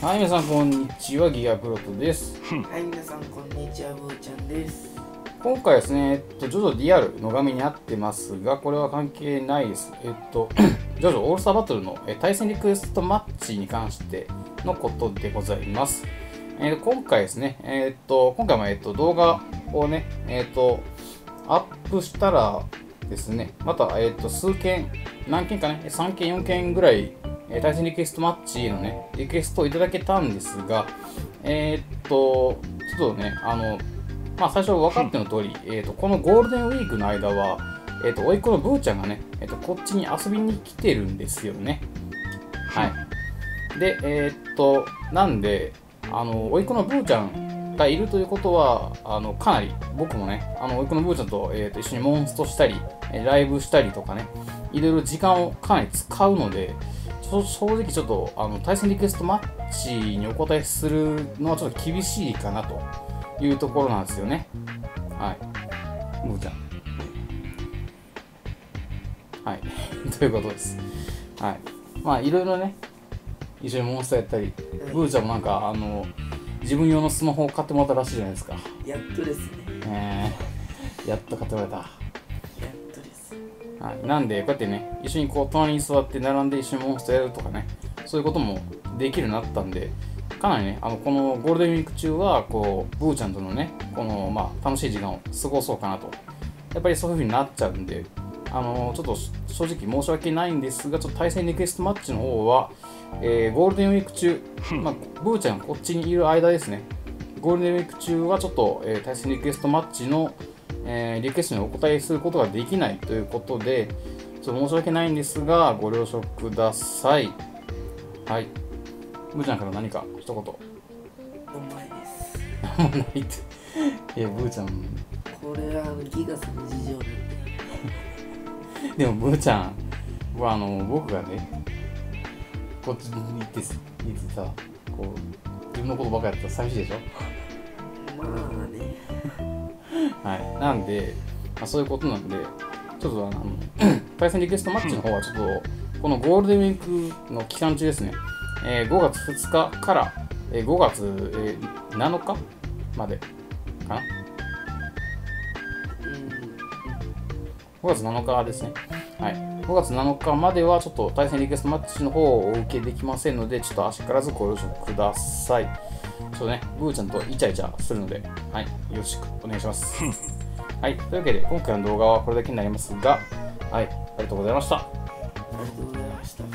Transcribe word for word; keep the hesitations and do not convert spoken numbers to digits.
はい、皆さんこんにちは、ギガプロトです。 はい、皆さんこんにちは、ブーちゃんです。 今回ですね、えっと、ジョジョ ディーアール の画面にあってますが、これは関係ないです。えっと、ジョジョオールスターバトルのえ対戦リクエストマッチに関してのことでございます。えー、今回ですね、えっと、今回も、えっと、動画をね、えっと、アップしたらですね、また、えっと、数件、何件かね、さんけん、よんけんぐらい、対戦リクエストマッチのね、リクエストをいただけたんですが、えー、っと、ちょっとね、あの、まあ、最初分かっての通り、えー、っと、このゴールデンウィークの間は、えー、っと、甥っ子のブーちゃんがね、えー、っと、こっちに遊びに来てるんですよね。はい。で、えー、っと、なんで、あの、甥っ子のブーちゃんがいるということは、あの、かなり、僕もね、あの、甥っ子のブーちゃんと、えー、っと、一緒にモンストしたり、ライブしたりとかね、いろいろ時間をかなり使うので、正直ちょっとあの対戦リクエストマッチにお答えするのはちょっと厳しいかなというところなんですよね。はい。ブーちゃん。はい。ということです。はい。まあいろいろね、一緒にモンスターやったり、ブーちゃんもなんかあの自分用のスマホを買ってもらったらしいじゃないですか。 やっとですね。 えー、やっと買ってもらえた。はい、なんでこうやってね一緒にこう隣に座って並んで一緒にモンストやるとかねそういうこともできるようになったんでかなりねあのこのゴールデンウィーク中はこうブーちゃんとのねこのまあ楽しい時間を過ごそうかなとやっぱりそういう風になっちゃうんであのちょっと正直申し訳ないんですがちょっと対戦リクエストマッチの方は、えー、ゴールデンウィーク中、まあ、ブーちゃんがこっちにいる間ですねゴールデンウィーク中はちょっと、えー、対戦リクエストマッチのえー、リクエストにお答えすることができないということで、ちょっと申し訳ないんですが、ご了承ください。はい。ブーちゃんから何か一言。 お前です。 なんもないって。いや、ブーちゃん。 これはあのギガさんの事情なんで。 でも、ブーちゃんは、あの、僕がね、こっちに行って、行ってさ、こう、自分のことばかりやったら寂しいでしょまあね。 はい、なんで、まあ、そういうことなんで、ちょっとあの対戦リクエストマッチの方は、ちょっとこのゴールデンウィークの期間中ですね、えー、ごがつふつかから、えー、ごがつ、えー、なのかまでかな、ごがつなのかですね、はい、ごがつなのかまでは、ちょっと対戦リクエストマッチの方をお受けできませんので、ちょっとあしからずご了承ください。ちょっとね、ブーちゃんとイチャイチャするので、はい、よろしくお願いします。はい、というわけで、今回の動画はこれだけになりますが、はい、ありがとうございました。 ありがとうございました。